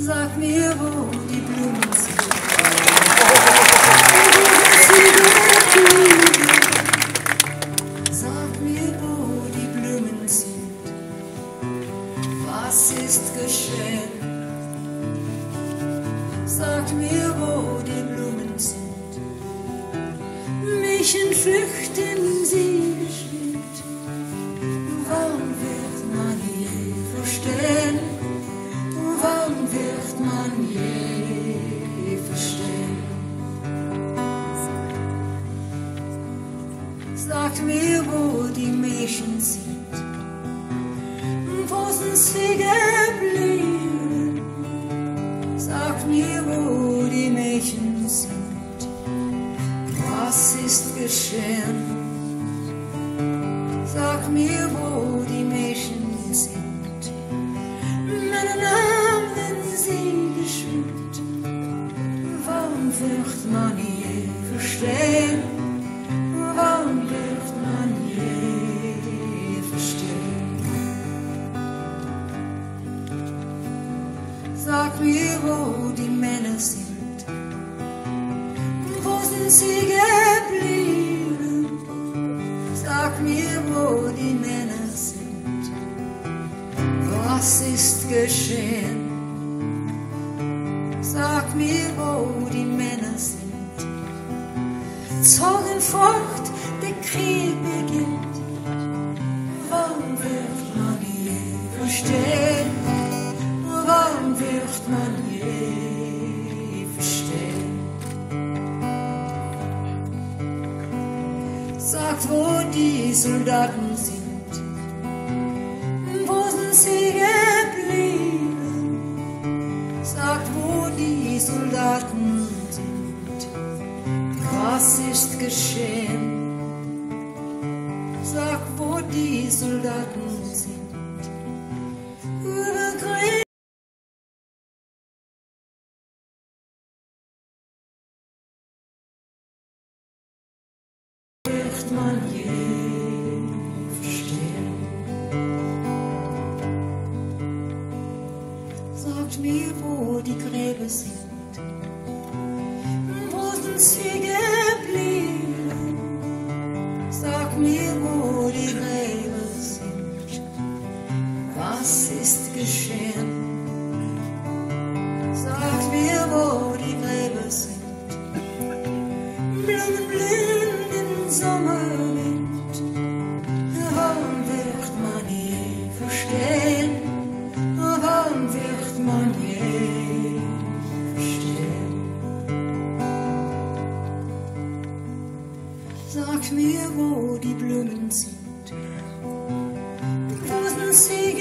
Sag mir, wo die Blumen sind. Sag mir, wo die Blumen sind. Was ist geschehen? Sag mir, wo die Blumen sind. Mich entflüchten sie geschwind. Wann wird man je verstehen? Wann wird man je verstehen? Sagt mir, wo die Mädchen sind. Wo sind sie geblieben? Sagt mir, wo die Mädchen sind. Was ist geschehen? Sag mir, wo die Mädchen sind. Meine Namen sie geschwind. Wann wird man je verstehen? Wann wird man je verstehen? Sag mir, wo die Männer sind. Wo sind sie geblieben? Sag mir, wo die Männer sind. Was ist geschehen? Sag mir, wo die Männer sind. Zogen fort, der Krieg beginnt. Wann wird man je verstehen? Wann wird man je verstehen? Sagt, wo die Soldaten sind. Wo sind sie geblieben? Sagt, wo die Soldaten sind. Was ist geschehen? Sag, wo die Soldaten sind. Über Krieg wird man je verstehen. Sagt mir, wo die Gräber sind. Wo sind sie geblieben? Sag mir, wo die Gräber sind. Was ist geschehen? Sag mir, wo die Gräber sind. Blumen blühen im Sommerwind. Wann wird man je verstehen? Wann wird man je verstehen? Sag mir, wo die Blumen sind. Wo sind sie